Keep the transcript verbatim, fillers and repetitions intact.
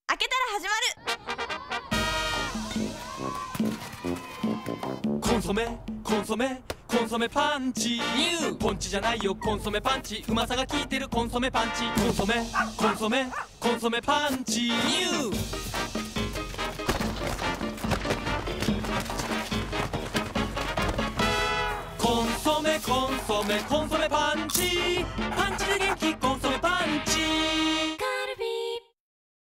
開けたら始まる。 コンソメコンソメコンソメパンチ。ニューポンチじゃないよコンソメパンチ。うまさが効いてるコンソメパンチ。コンソメコンソメコンソメパンチ。ニューコンソメコンソメコンソメパンチ。パンチで